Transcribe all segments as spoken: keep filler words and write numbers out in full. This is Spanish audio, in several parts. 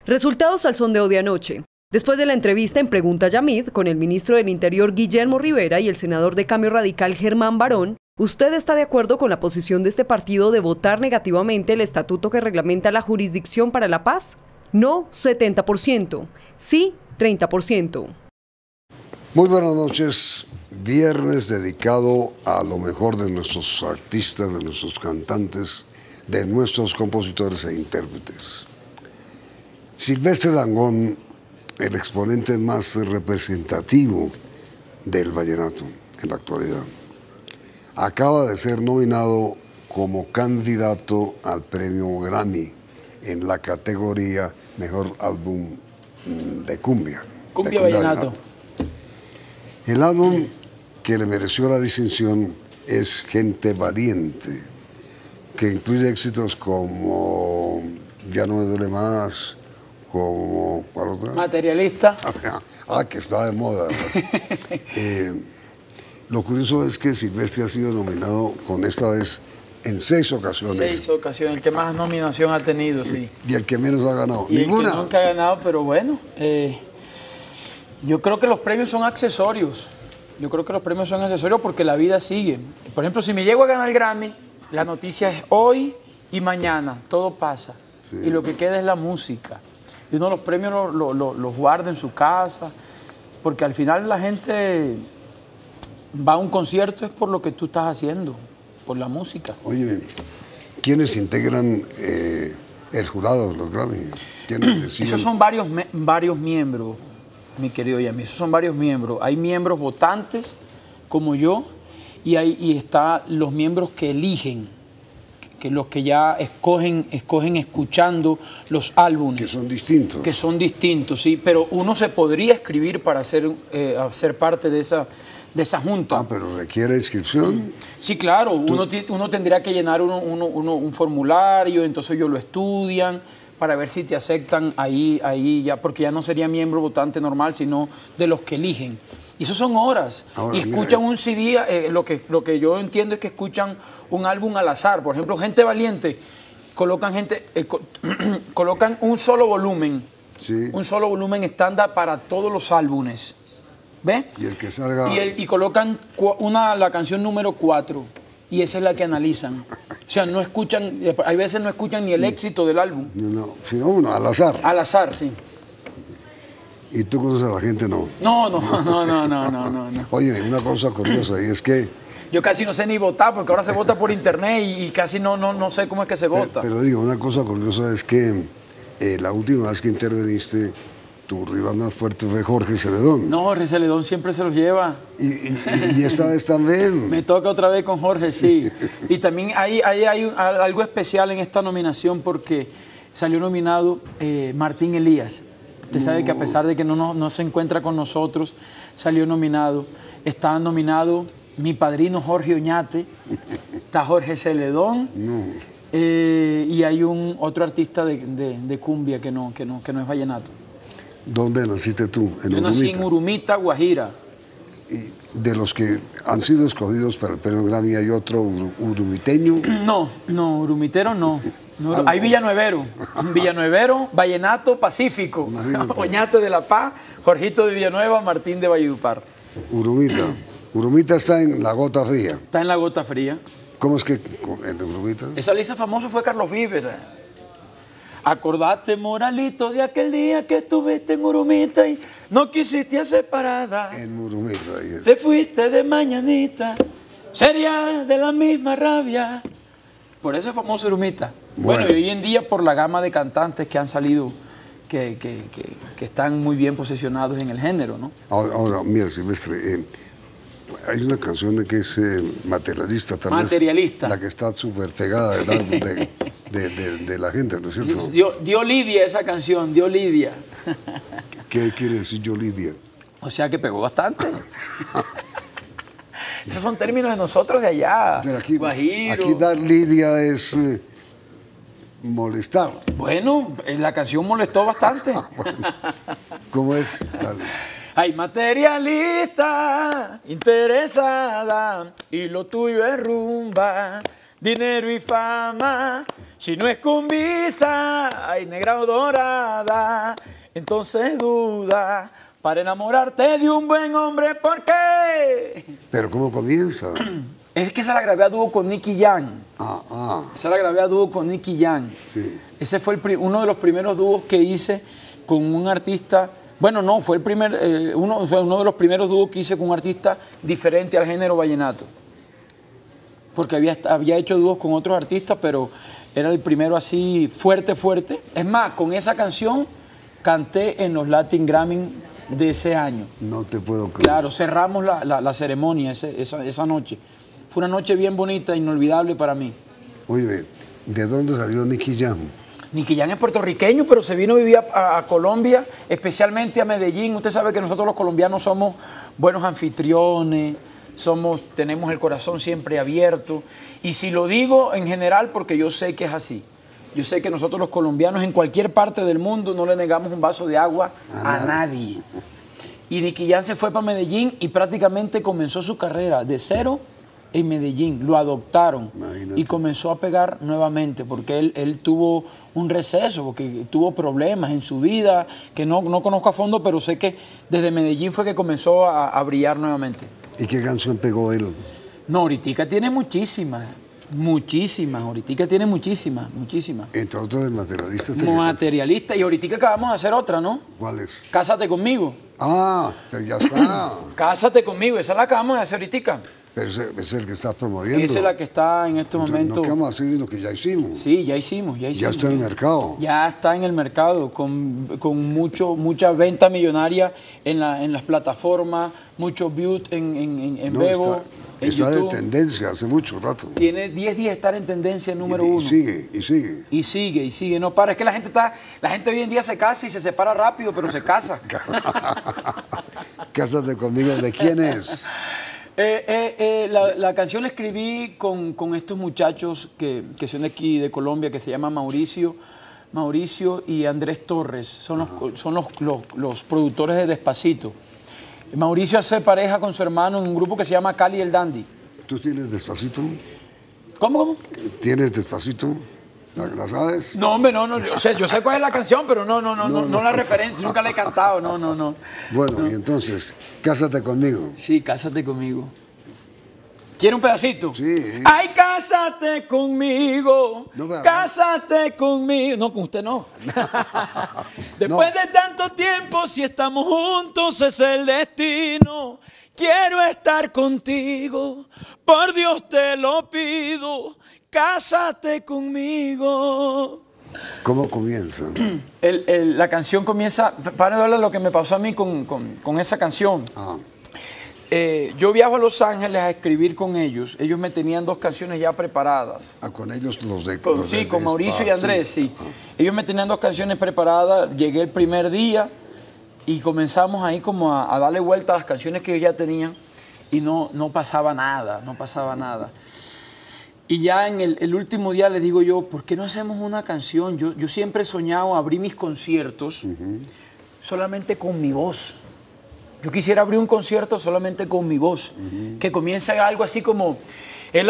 Resultados al sondeo de anoche. Después de la entrevista en Pregunta Yamid con el ministro del Interior Guillermo Rivera y el senador de Cambio Radical Germán Barón, ¿usted está de acuerdo con la posición de este partido de votar negativamente el estatuto que reglamenta la Jurisdicción para la Paz? No, setenta por ciento. Sí, treinta por ciento. Muy buenas noches. Viernes dedicado a lo mejor de nuestros artistas, de nuestros cantantes, de nuestros compositores e intérpretes. Silvestre Dangond, el exponente más representativo del vallenato en la actualidad, acaba de ser nominado como candidato al premio Grammy en la categoría Mejor Álbum de Cumbia. Cumbia Vallenato. El álbum que le mereció la distinción es Gente Valiente, que incluye éxitos como Ya no me duele más, como ¿cuál otra? Materialista. Ah, que está de moda. eh, lo curioso es que Silvestre ha sido nominado con esta vez en seis ocasiones. Seis ocasiones, el que más nominación ha tenido, sí. Y el que menos ha ganado. Y Ninguna. El que nunca ha ganado, pero bueno, eh, yo creo que los premios son accesorios. Yo creo que los premios son accesorios porque la vida sigue. Por ejemplo, si me llego a ganar el Grammy, la noticia es hoy y mañana, todo pasa. Sí. Y lo que queda es la música. Y uno los premios los lo, lo, lo guarda en su casa, porque al final la gente va a un concierto es por lo que tú estás haciendo, por la música. Oye, ¿quiénes integran eh, el jurado de los Grammy? Esos son varios, varios miembros, mi querido Yami, esos son varios miembros. Hay miembros votantes, como yo, y, hay, y está los miembros que eligen, que los que ya escogen, escogen escuchando los álbumes. Que son distintos. Que son distintos, sí, pero uno se podría escribir para ser, eh, ser parte de esa, de esa junta. Ah, pero requiere inscripción. Sí, claro, uno, uno tendría que llenar uno, uno, uno, un formulario, entonces ellos lo estudian para ver si te aceptan ahí, ahí ya, porque ya no sería miembro votante normal, sino de los que eligen. Y eso son horas. Ahora, y escuchan mira, un C D, eh, lo, que, lo que yo entiendo es que escuchan un álbum al azar. Por ejemplo, Gente Valiente, colocan, gente, eh, co colocan un solo volumen, sí. un solo volumen estándar para todos los álbumes. ¿Ves? Y el que salga... Y, el, y colocan una, la canción número cuatro, y esa es la que analizan. O sea, no escuchan, hay veces no escuchan ni el éxito del álbum. No, no, sino uno, al azar. Al azar, sí. ¿Y tú conoces a la gente? No. No, no, no, no, no, no, no, no. Oye, una cosa curiosa, y es que... Yo casi no sé ni votar, porque ahora se vota por internet y, y casi no, no, no sé cómo es que se vota. Pero, pero digo, una cosa curiosa es que eh, la última vez que interveniste, tu rival más fuerte fue Jorge Celedón. No, Jorge Celedón siempre se los lleva. Y, y, y esta vez también. Me toca otra vez con Jorge, sí. Y también hay, hay, hay un, algo especial en esta nominación porque salió nominado eh, Martín Elías. Usted sabe que a pesar de que no, no, no se encuentra con nosotros, salió nominado. Está nominado mi padrino Jorge Oñate, está Jorge Celedón, no. eh, y hay un otro artista de, de, de cumbia que no, que, no, que no es vallenato. ¿Dónde naciste tú? ¿En Yo Urumita? Nací en Urumita, Guajira. ¿Y de los que han sido escogidos para el premio Grammy hay otro urumiteño? No, no, urumitero no. No, hay villanuevero, villanuevero, vallenato, pacífico, Oñate de La Paz, Jorgito de Villanueva, Martín de Valledupar. Urumita, Urumita está en La Gota Fría. Está en La Gota Fría. ¿Cómo es que en Urumita? Esa lista famosa fue Carlos Vives. Acordate, moralito, de aquel día que estuviste en Urumita y no quisiste separada. En Urumita. Ahí es. Te fuiste de mañanita, sería de la misma rabia. Por eso es famoso Urumita. Bueno. bueno, y hoy en día por la gama de cantantes que han salido, que, que, que, que están muy bien posicionados en el género, ¿no? Ahora, ahora mira, Silvestre, eh, hay una canción de que es eh, materialista, tal Materialista. vez, la que está súper pegada del álbum de, de, de, de la gente, ¿no es cierto? Dio, dio Lidia esa canción, dio Lidia. ¿Qué quiere decir yo Lidia? O sea que pegó bastante. Esos son términos de nosotros de allá. Pero aquí, Guajiro. Aquí dar Lidia es eh, molestar. Bueno, la canción molestó bastante. Bueno, ¿cómo es? Dale. Ay, materialista, interesada, y lo tuyo es rumba. dinero y fama. Si no es con visa, ay, negra o dorada, entonces duda para enamorarte de un buen hombre. ¿Por qué? Pero ¿cómo comienza? Es que esa la grabé a dúo con Nicky Jam. Ah, ah. Esa la grabé a dúo con Nicky Jam. Sí. Ese fue el pri- uno de los primeros dúos que hice con un artista. Bueno, no, fue el primer, eh, uno, fue uno de los primeros dúos que hice con un artista diferente al género vallenato. Porque había, había hecho dúos con otros artistas, pero era el primero así fuerte, fuerte. Es más, con esa canción canté en los Latin Grammy de ese año. No te puedo creer. Claro, cerramos la, la, la ceremonia ese, esa, esa noche. Fue una noche bien bonita, inolvidable para mí. Oye, ¿de dónde salió Nicky Jam? Nicky Jam es puertorriqueño, pero se vino a vivir a, a Colombia, especialmente a Medellín. Usted sabe que nosotros los colombianos somos buenos anfitriones, somos, tenemos el corazón siempre abierto. Y si lo digo en general, porque yo sé que es así. Yo sé que nosotros los colombianos en cualquier parte del mundo no le negamos un vaso de agua a, a nadie. Y Nicky Jam se fue para Medellín y prácticamente comenzó su carrera de cero en Medellín. Lo adoptaron. Imagínate. Y comenzó a pegar nuevamente porque él, él tuvo un receso, porque tuvo problemas en su vida que no, no conozco a fondo, pero sé que desde Medellín fue que comenzó a, a brillar nuevamente. ¿Y qué canción pegó él? No, ahorita tiene muchísimas. Muchísimas, ahorita tiene muchísimas, muchísimas. Entre otros de materialistas. Materialista, y ahorita acabamos de hacer otra, ¿no? ¿Cuál es? Cásate conmigo. Ah, pero ya está. Cásate conmigo, esa la acabamos de hacer ahorita. Pero ese es el que estás promoviendo. Esa es la que está en este Entonces, momento. No quedamos así lo que ya hicimos. Sí, ya hicimos, ya hicimos. Ya está en el mercado. Ya está en el mercado, con, con mucho, mucha venta millonaria en, la, en las plataformas, muchos views en, en, en, en No, Bebo. está, en está de YouTube. tendencia hace mucho rato. Tiene diez días de estar en tendencia número y, y uno. sigue, y sigue. Y sigue, y sigue. No para. Es que la gente está, la gente hoy en día se casa y se separa rápido, pero se casa. Cásate conmigo, ¿de quién es? Eh, eh, eh, la, la canción la escribí con, con estos muchachos que, que son de aquí, de Colombia, que se llaman Mauricio, Mauricio y Andrés Torres. Son, los, son los, los, los productores de Despacito. Mauricio hace pareja con su hermano en un grupo que se llama Cali el Dandy. ¿Tú tienes Despacito? ¿Cómo, cómo? ¿Tienes Despacito? ¿La, la sabes? No, hombre, no, no. O sea, yo sé cuál es la canción, pero no, no, no, no, no, no la referencia. Nunca la he cantado, no, no, no. Bueno, no. Y entonces, cásate conmigo. Sí, cásate conmigo. ¿Quiere un pedacito? Sí. Ay, cásate conmigo. No, pero, cásate conmigo. No, con usted no. Después No. de tanto tiempo, si estamos juntos, es el destino. Quiero estar contigo. Por Dios te lo pido. Cásate conmigo. ¿Cómo comienza? El, el, la canción comienza, para hablar lo que me pasó a mí con, con, con esa canción. Ah. Eh, yo viajo a Los Ángeles a escribir con ellos. Ellos me tenían dos canciones ya preparadas. Ah, con ellos los de... Con, los sí, de con Mauricio y Andrés, sí. Ah. Ellos me tenían dos canciones preparadas. Llegué el primer día y comenzamos ahí como a, a darle vuelta a las canciones que ellos ya tenían y no, no pasaba nada, no pasaba nada. Y ya en el, el último día les digo yo, ¿por qué no hacemos una canción? Yo, yo siempre he soñado abrir mis conciertos uh-huh. solamente con mi voz. Yo quisiera abrir un concierto solamente con mi voz. Uh-huh. Que comience algo así como, el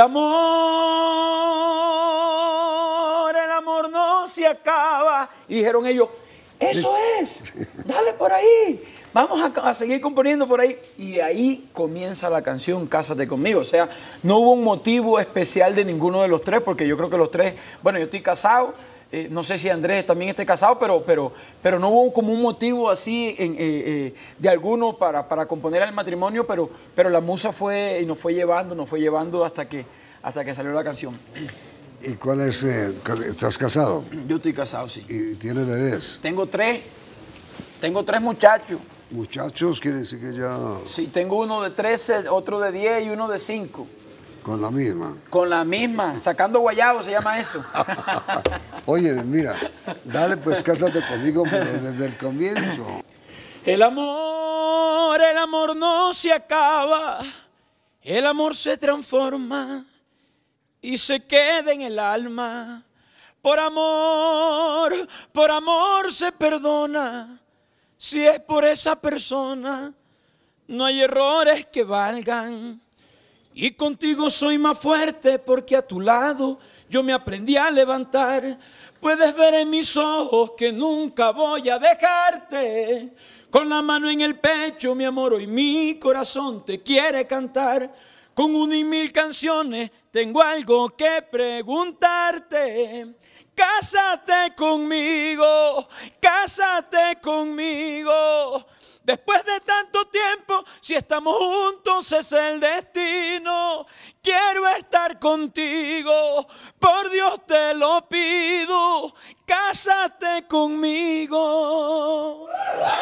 amor, el amor no se acaba. Y dijeron ellos, eso es, dale por ahí. Vamos a, a seguir componiendo por ahí. Y de ahí comienza la canción Cásate conmigo. O sea, no hubo un motivo especial de ninguno de los tres, porque yo creo que los tres, bueno, yo estoy casado, eh, no sé si Andrés también esté casado, pero, pero, pero no hubo como un motivo así en, eh, eh, de alguno para, para componer el matrimonio, pero, pero la musa fue y nos fue llevando, nos fue llevando hasta que, hasta que salió la canción. ¿Y cuál es? Eh, ¿Estás casado? Yo estoy casado, sí. ¿Y tienes bebés? Tengo tres, tengo tres muchachos. Muchachos, quiere decir que ya... Sí, tengo uno de trece, otro de diez y uno de cinco. ¿Con la misma? Con la misma, sacando guayabo se llama eso. Oye, mira, dale pues cásate conmigo, pero desde el comienzo. El amor, el amor no se acaba, el amor se transforma y se queda en el alma. Por amor, por amor se perdona. Si es por esa persona, no hay errores que valgan. Y contigo soy más fuerte porque a tu lado yo me aprendí a levantar. Puedes ver en mis ojos que nunca voy a dejarte. Con la mano en el pecho, mi amor, hoy mi corazón te quiere cantar. Con una y mil canciones tengo algo que preguntarte. Cásate conmigo, cásate conmigo. Después de tanto tiempo, si estamos juntos es el destino. Quiero estar contigo, por Dios te lo pido. Cásate conmigo.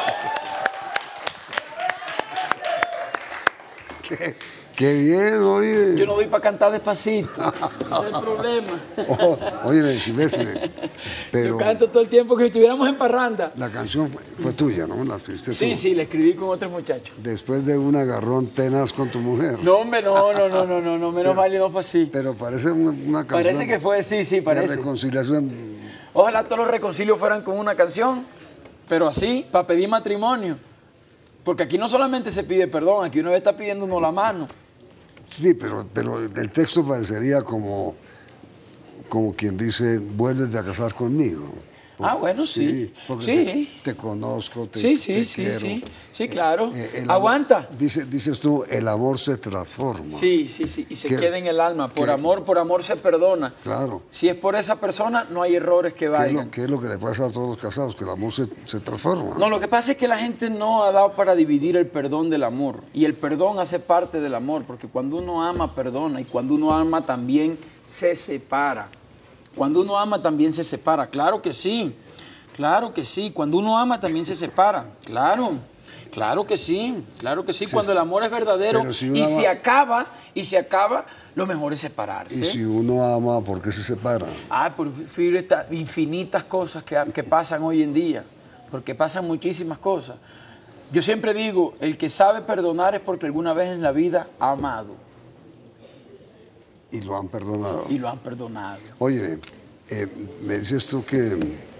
Qué, qué bien, oye. Yo no voy para cantar despacito. Ese es el problema. Oh, oye, Silvestre, pero Yo canto todo el tiempo que si estuviéramos en parranda. la canción fue, fue tuya, ¿no? La escribiste tú. Sí, sí, la escribí con otros muchachos. Después de un agarrón tenaz con tu mujer. No, hombre, no, no, no, no, no, no, menos mal y no fue así. Pero parece una, una canción Parece que fue, sí, sí, de parece. reconciliación. Ojalá todos los reconcilios fueran con una canción, pero así, para pedir matrimonio. Porque aquí no solamente se pide perdón, aquí uno está pidiendo uno la mano. Sí, pero, pero el texto parecería como, como quien dice, vuelves a casar conmigo. Ah, bueno, sí. porque Sí. Te, te conozco, te, Sí, sí, te sí, quiero. sí. Sí, claro. Eh, el amor- Aguanta. dice, dices tú, el amor se transforma. Sí, sí, sí. Y se ¿Qué- queda en el alma. Por qué- amor, por amor se perdona. Claro. Si es por esa persona, no hay errores que ¿Qué es, valgan. lo, qué es lo que le pasa a todos los casados? Que el amor se, se transforma. No, lo que pasa es que la gente no ha dado para dividir el perdón del amor. Y el perdón hace parte del amor, porque cuando uno ama, perdona. Y cuando uno ama, también se separa. Cuando uno ama, también se separa. Claro que sí. Claro que sí. Cuando uno ama, también se separa. Claro. Claro que sí. Claro que sí. Sí, Cuando el amor es verdadero pero si uno y ama- se acaba, y se acaba, lo mejor es separarse. Y si uno ama, ¿por qué se separa? Ah, por fin, estas infinitas cosas que, que pasan hoy en día, porque pasan muchísimas cosas. Yo siempre digo, el que sabe perdonar es porque alguna vez en la vida ha amado Y lo han perdonado. y lo han perdonado. Oye, eh, me dices tú que...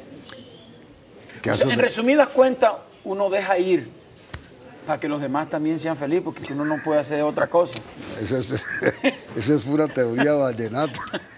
que O sea, haces en de- resumidas cuentas, uno deja ir para que los demás también sean felices, porque uno no puede hacer otra cosa. Esa es, esa es pura teoría vallenata.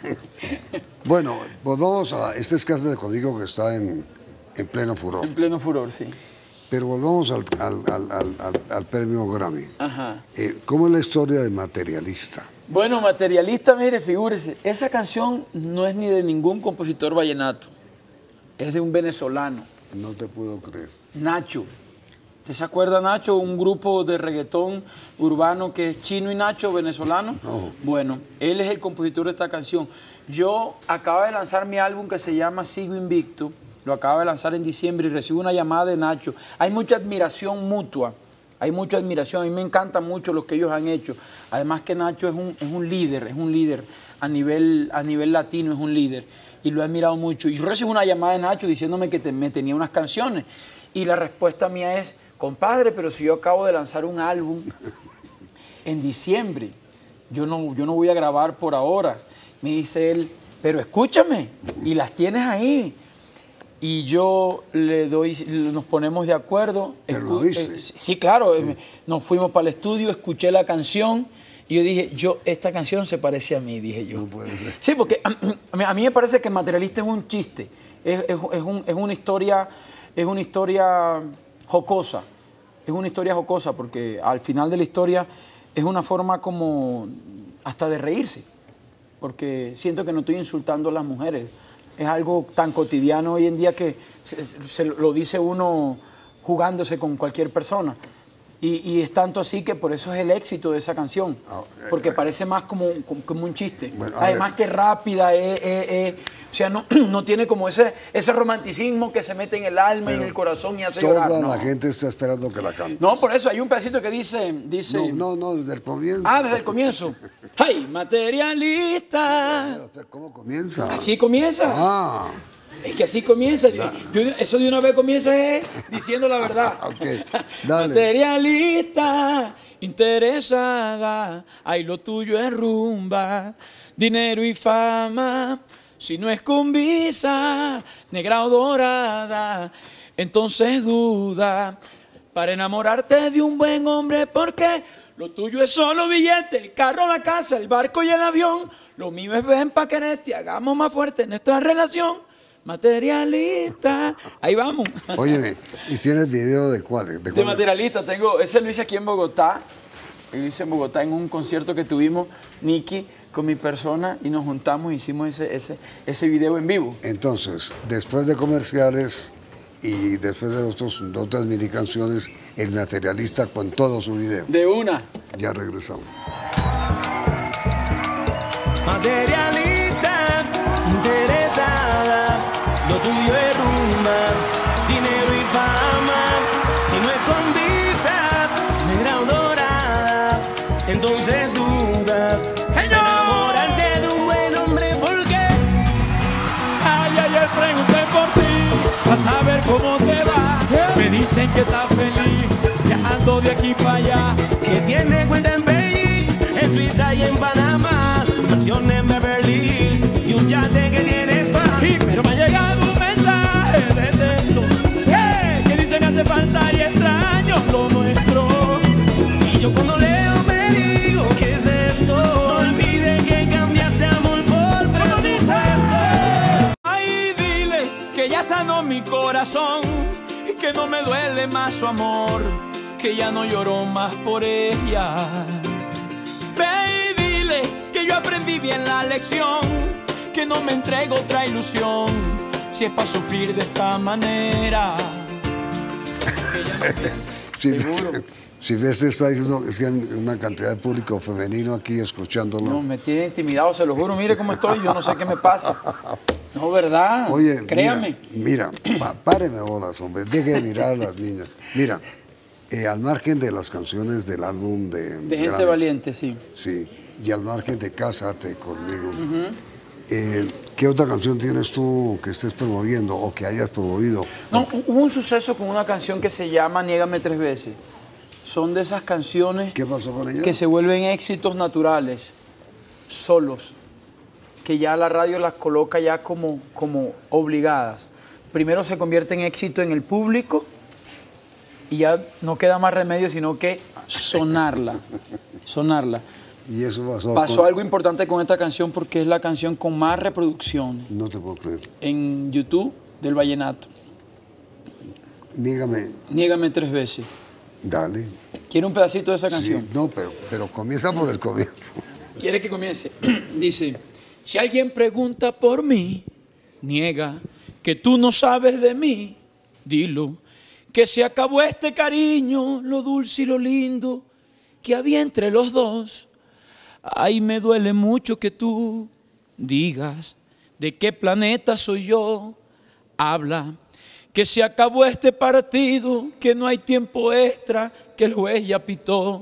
Bueno, pues vamos a... Este es Cásate Conmigo, que está en, en pleno furor. En pleno furor, sí. Pero volvamos al, al, al, al, al- al premio Grammy. Ajá. Eh, ¿Cómo es la historia de Materialista? Bueno, Materialista, mire, figúrese, esa canción no es ni de ningún compositor vallenato, es de un venezolano. No te puedo creer. Nacho. ¿Usted se acuerda, Nacho? Un grupo de reggaetón urbano que es Chino y Nacho, venezolano. No. Bueno, él es el compositor de esta canción. Yo acabo de lanzar mi álbum que se llama Sigo Invicto. Lo acabo de lanzar en diciembre y recibo una llamada de Nacho. Hay mucha admiración mutua. Hay mucha admiración. A mí me encanta mucho lo que ellos han hecho. Además que Nacho es un, es un líder, es un líder a nivel, a nivel latino, es un líder. Y lo he admirado mucho. Y yo recibo una llamada de Nacho diciéndome que te- me tenía unas canciones. Y la respuesta mía es, compadre, pero si yo acabo de lanzar un álbum en diciembre, yo no, yo no voy a grabar por ahora. Me dice él, pero escúchame, y las tienes ahí. Y yo le doy, nos ponemos de acuerdo. Pero Escu- lo dice. eh, sí, claro, eh, nos fuimos para el estudio, escuché la canción y yo dije, yo, esta canción se parece a mí, dije yo. No puede ser. Sí, porque a, a mí- a mí me parece que Materialista es un chiste, es, es- es un- es una historia, es una historia jocosa, es una historia jocosa porque al final de la historia es una forma como hasta de reírse, porque siento que no estoy insultando a las mujeres. Es algo tan cotidiano hoy en día que se, se lo dice uno jugándose con cualquier persona. Y, y es tanto así que por eso es el éxito de esa canción. Ah, eh, Porque eh. parece más como, como, como un chiste. Bueno, a Además ver. que rápida, eh, eh, eh, o sea, no, no tiene como ese, ese romanticismo que se mete en el alma y en el corazón y hace Toda llorar. No. la gente está esperando que la cante. No, por eso hay un pedacito que dice... dice No, no, no, desde el comienzo. Ah, desde el comienzo. ¡Hey, materialista! ¿Cómo comienza? Así comienza. Ah, Es que así comienza. Yo- eso de una vez comienza eh, diciendo la verdad. Ok, dale. Materialista, interesada, ay, lo tuyo es rumba, dinero y fama. Si no es con visa, negra o dorada, entonces duda para enamorarte de un buen hombre, porque Lo tuyo es solo billete, el carro, la casa, el barco y el avión. Lo mío es ven pa' quererte, hagamos más fuerte nuestra relación. Materialista. Ahí vamos. Óyeme, ¿y tienes video de cuáles? De, de materialista, tengo, ese lo hice aquí en Bogotá. Lo hice en Bogotá en un concierto que tuvimos, Nicky, con mi persona, y nos juntamos y hicimos ese, ese, ese video en vivo. Entonces, después de comerciales y después de otros, de otras mini canciones, el materialista con todo su video. De una. Ya regresamos. Materialista, interesada, lo tuyo es rumba, dinero y fama. Si no es con visa, negra o dorada, entonces dudas de enamorarte de un buen hombre. ¿Por qué? Ay, ayer pregunté por ti, a saber cómo te va. Me dicen que estás feliz, viajando de aquí para allá. Que tiene cuenta en Beijing, en Suiza y en Panamá. Mansión en Beverly Hills y un yate que tiene fama. Pero me ha llegado un mensaje de texto, hey, que dice que hace falta y extraño lo nuestro. Y yo cuando leo me digo, ¿qué es esto? No olvides que cambiaste amor por presupuesto. Ay, dile que ya sanó mi corazón, que no me duele más su amor, que ya no lloro más por ella. Ve y dile que yo aprendí bien la lección, que no me entrego otra ilusión, si es para sufrir de esta manera. Que ya no pienso. Sí, Seguro. Si ves, está diciendo es que hay una cantidad de público femenino aquí escuchándolo. No, me tiene intimidado, se lo juro. Mire cómo estoy, yo no sé qué me pasa. No, ¿verdad? Oye, créame. Mira, mira pa, páreme bolas, hombre. Deje de mirar a las niñas. Mira, eh, al margen de las canciones del álbum de... De Gente Grammy, Valiente, sí. Sí, y al margen de Cásate conmigo. Uh-huh. eh, ¿Qué otra canción tienes tú que estés promoviendo o que hayas promovido? No, hubo un suceso con una canción que se llama Niégame tres veces. Son de esas canciones ¿Qué pasó con ella? que se vuelven éxitos naturales, solos, que ya la radio las coloca ya como, como obligadas. Primero se convierte en éxito en el público y ya no queda más remedio sino que sonarla, sonarla. Y eso pasó. Pasó con... algo importante con esta canción porque es la canción con más reproducciones. No te puedo creer. En YouTube del vallenato. Niégame. Niégame tres veces. Dale. ¿Quiere un pedacito de esa canción? Sí, no, pero, pero comienza por el comienzo. ¿Quiere que comience? Dice, si alguien pregunta por mí, niega que tú no sabes de mí, dilo, que se acabó este cariño, lo dulce y lo lindo que había entre los dos. Ay, me duele mucho que tú digas de qué planeta soy yo. Habla, que se acabó este partido, que no hay tiempo extra, que el juez ya pitó.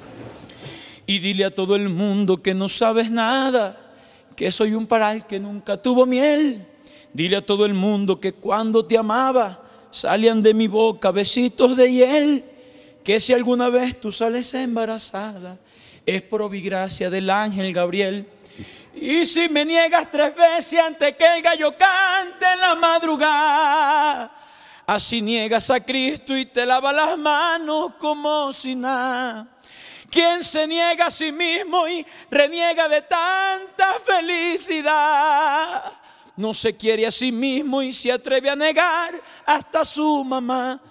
Y dile a todo el mundo que no sabes nada, que soy un paral que nunca tuvo miel. Dile a todo el mundo que cuando te amaba, salían de mi boca besitos de hiel. Que si alguna vez tú sales embarazada, es por obra del ángel Gabriel. Y si me niegas tres veces antes que el gallo cante en la madrugada, así niegas a Cristo y te lava las manos como si nada. Quien se niega a sí mismo y reniega de tanta felicidad, no se quiere a sí mismo y se atreve a negar hasta su mamá.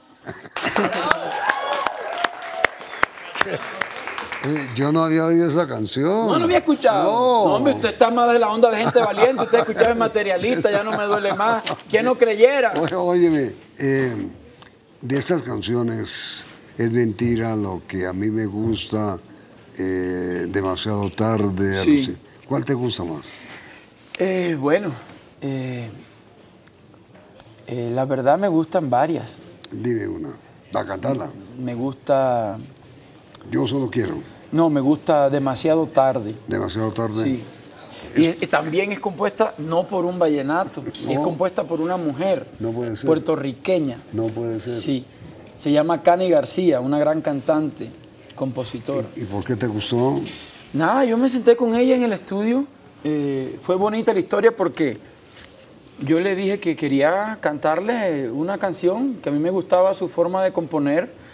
Yo no había oído esa canción. No, no había escuchado. No. No, hombre, usted está más de la onda de Gente Valiente. Usted escuchaba el materialista, ya no me duele más. ¿Quién no creyera? Oye, óyeme, eh, de estas canciones, Es mentira, lo que a mí me gusta, eh, Demasiado tarde. Sí. Así. ¿Cuál te gusta más? Eh, bueno, eh, eh, la verdad me gustan varias. Dime una, la cantarla. Me gusta... Yo solo quiero. No, me gusta Demasiado tarde. Demasiado tarde. Sí. Y es- también es compuesta no por un vallenato, No. es compuesta por una mujer No puede ser. puertorriqueña. No puede ser. Sí. Se llama Cani García, una gran cantante, compositora. ¿Y por qué te gustó? Nada, yo me senté con ella en el estudio. eh, fue bonita la historia porque yo le dije que quería cantarle una canción, que a mí me gustaba su forma de componer.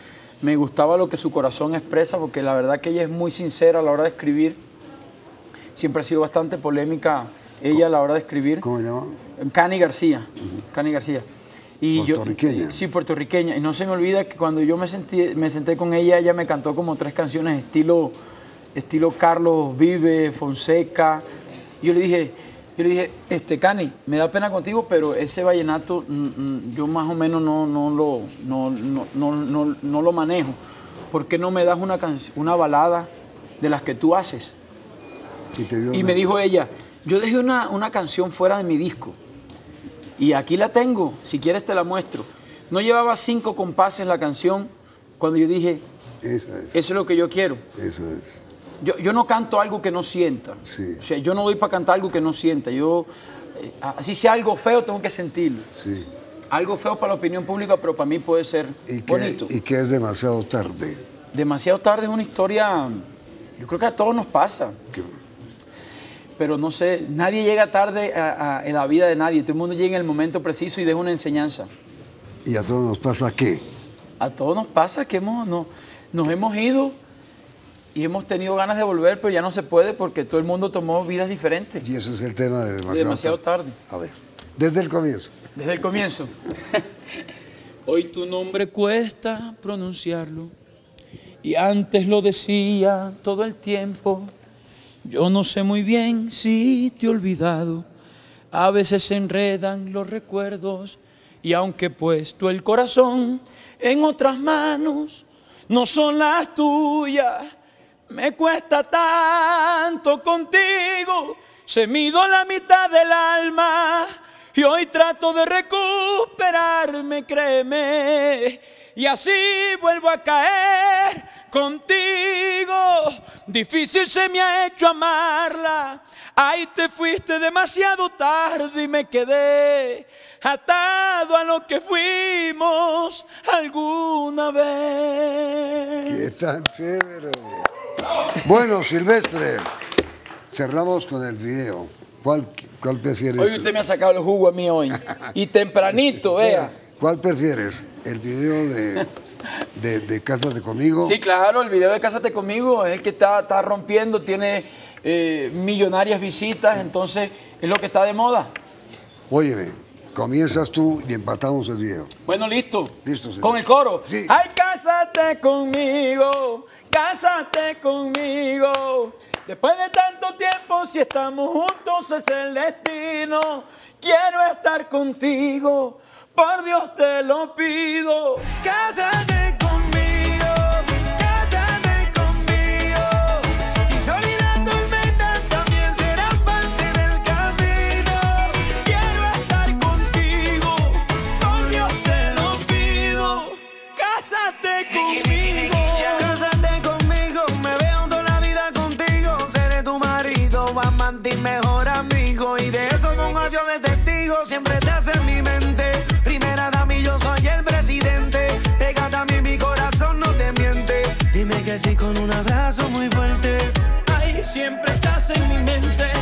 me gustaba lo que su corazón expresa, porque la verdad que ella es muy sincera a la hora de escribir. Siempre ha sido bastante polémica ella a la hora de escribir. ¿Cómo se llama? Cani García. Uh-huh. Cani García. Y ¿Puertorriqueña? Yo, sí, puertorriqueña. Y no se me olvida que cuando yo me, sentí, me senté con ella, ella me cantó como tres canciones estilo, estilo Carlos Vive, Fonseca. Y yo le dije, yo le dije, este, Cani, me da pena contigo, pero ese vallenato mm, mm, yo más o menos no, no, lo, no, no, no, no, no lo manejo. ¿Por qué no me das una, una balada de las que tú haces? Y, te dio y me dijo ella, yo dejé una, una canción fuera de mi disco. Y aquí la tengo, si quieres te la muestro. No llevaba cinco compases la canción cuando yo dije, Esa es. eso es lo que yo quiero. Eso es. Yo, yo no canto algo que no sienta. Sí. O sea, yo no doy para cantar algo que no sienta. Yo, eh, así sea algo feo, tengo que sentirlo. Sí. Algo feo para la opinión pública, pero para mí puede ser ¿Y que, bonito. y que es demasiado tarde? Demasiado tarde es una historia, yo creo que a todos nos pasa. Que, Pero no sé, nadie llega tarde a, a, en la vida de nadie. Todo el mundo llega en el momento preciso y deja una enseñanza. ¿Y a todos nos pasa qué? A todos nos pasa que hemos, no, nos hemos ido y hemos tenido ganas de volver, pero ya no se puede porque todo el mundo tomó vidas diferentes. Y eso es el tema de demasiado, Demasiado tarde. A ver, desde el comienzo. Desde el comienzo. Hoy tu nombre cuesta pronunciarlo y antes lo decía todo el tiempo. Yo no sé muy bien si te he olvidado, a veces se enredan los recuerdos y aunque he puesto el corazón en otras manos, no son las tuyas, me cuesta tanto contigo, se me ha ido la mitad del alma y hoy trato de recuperarme, créeme, y así vuelvo a caer contigo. Difícil se me ha hecho amarla. Ay, te fuiste demasiado tarde y me quedé atado a lo que fuimos alguna vez. ¡Qué tan chévere! Bueno, Silvestre, cerramos con el video. ¿Cuál, cuál prefieres? Hoy usted me ha sacado el jugo a mí hoy. Y tempranito, vea. ¿Cuál prefieres? ¿El video de, de, de Cásate Conmigo? Sí, claro, el video de Cásate Conmigo es el que está, está rompiendo, tiene eh, millonarias visitas, entonces es lo que está de moda. Óyeme, comienzas tú y empatamos el video. Bueno, listo. Listo, señor. Con el coro. Sí. Ay, cásate conmigo, cásate conmigo. Después de tanto tiempo, si estamos juntos es el destino. Quiero estar contigo, por Dios te lo pido. Cásate conmigo, cásate conmigo. Si sol y la tormenta también serán parte del camino. Quiero estar contigo, por Dios te lo pido. Cásate conmigo. Cásate conmigo, me veo toda la vida contigo. Seré tu marido, amante y mejor amigo. Y de eso con adiós de testigo, siempre te hace en mi mente. Primera dama y yo soy el presidente. Pégate a mí, mi corazón no te miente. Dime que sí con un abrazo muy fuerte. Ay, siempre estás en mi mente.